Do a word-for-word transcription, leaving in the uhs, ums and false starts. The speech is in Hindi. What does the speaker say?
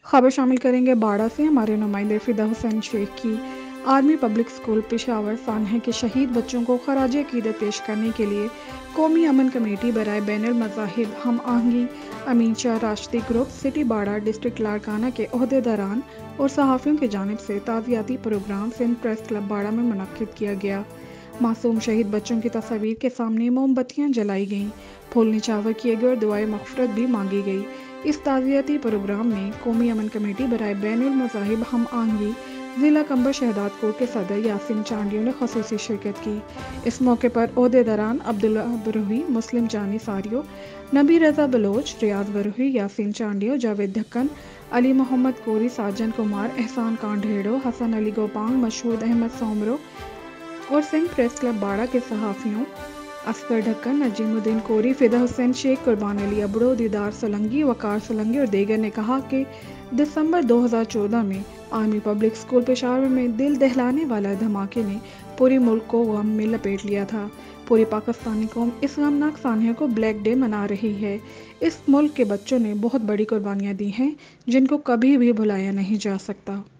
खबर शामिल करेंगे बाड़ा से। हमारे नुमाइंदे फिदा हुसैन शेख की आर्मी पब्लिक स्कूल पेशावर सानहा के शहीद बच्चों को खराज अकीदत पेश करने के लिए कौमी अमन कमेटी बराए बैनुल मज़ाहिब हम आहंगी अमीन शाह राष्ट्रीय ग्रुप सिटी बाड़ा डिस्ट्रिक्ट लाड़काना के अहदेदारान और सहाफ़ियों की जानिब से ताज़ियाती प्रोग्राम सिंध प्रेस क्लब बाड़ा में मुनक्किद किया गया। मासूम शहीद बच्चों की तस्वीर के सामने मोमबत्तियां जलाई गईं, फूल निछावर किए गए और दुआए मग़फ़िरत भी मांगी गई। इस ताज़ियाती प्रोग्राम में कौमी अमन कमेटी बराए बैनुल मज़ाहिब हम आहंगी ज़िला कंबर शहदाद कोट के सदर यासीन चांडियों ने ख़ुसूसी शिरकत की। इस मौके पर ओहदेदारान अब्दुल्ला बरूही, मुस्लिम जानी सारियो, नबी रज़ा बलोच, रियाज बरूही, यासीन चांडियो, जावेद ढक्कन, अली मोहम्मद कोरी, साजन कुमार, एहसान कांढेड़ो, हसन अली गोपांग, मशहूद अहमद सोमरो और सिंध प्रेस क्लब बाड़ा के सहाफ़ियों असगर ढक्कन, नजीमुद्दीन कोरी, फिदा हुसैन शेख, कुर्बान अली अबड़ो, दीदार सोलंगी, वकार सोलंगी और दीगर ने कहा कि दिसंबर दो हज़ार चौदह में आर्मी पब्लिक स्कूल पेशावर में दिल दहलाने वाला धमाके ने पूरे मुल्क को गम में लपेट लिया था। पूरी पाकिस्तानी कौम इस गमनाक सानहे को ब्लैक डे मना रही है। इस मुल्क के बच्चों ने बहुत बड़ी कुर्बानियाँ दी हैं जिनको कभी भी भुलाया नहीं जा सकता।